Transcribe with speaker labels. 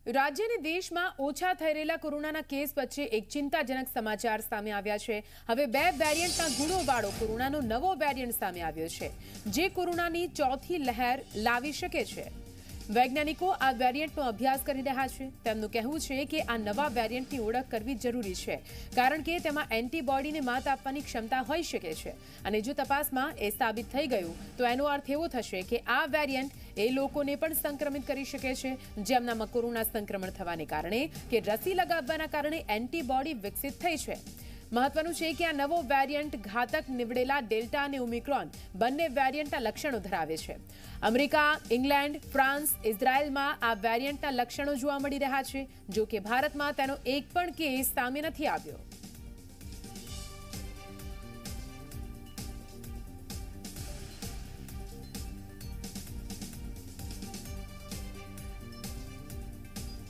Speaker 1: राज्य અને દેશમાં ઓછા થઈ રહેલા કોરોનાના કેસ વચ્ચે એક ચિંતાજનક સમાચાર સામે આવ્યા છે। હવે બે વેરિયન્ટના ગુણોવાળો કોરોનાનો નવો વેરિયન્ટ સામે આવ્યો છે, જે કોરોનાની ચોથી લહેર લાવી શકે છે। વૈજ્ઞાનિકો આ વેરિયન્ટનો અભ્યાસ કરી રહ્યા છે। તેમનું કહેવું છે કે આ નવા વેરિયન્ટની ઓળખ કરવી જરૂરી છે, કારણ કે તેમાં એન્ટીબોડીને માત આપવાની ક્ષમતા હોઈ શકે છે। અને જો તપાસમાં એ સાબિત થઈ ગયું તો એનો અર્થ એવો થશે કે આ વેરિયન્ટ એ લોકોને પણ સંક્રમિત કરી શકે છે, જેમનામાં કોરોના સંક્રમણ થવાને કારણે કે રસી લગાવવાના કારણે એન્ટીબોડી વિકસિત થઈ છે। મહત્વનું છે કે આ નવો વેરિયન્ટ ઘાતક નીવડેલા ડેલ્ટા અને ઓમિક્રોન બંને વેરિયન્ટના લક્ષણો ધરાવે છે। અમેરિકા, ઇંગ્લેન્ડ, ફ્રાન્સ, ઇઝરાયલમાં આ વેરિયન્ટના લક્ષણો જોવા મળી રહ્યા છે, જો કે ભારતમાં તેનો એક પણ કેસ સામે નથી આવ્યો।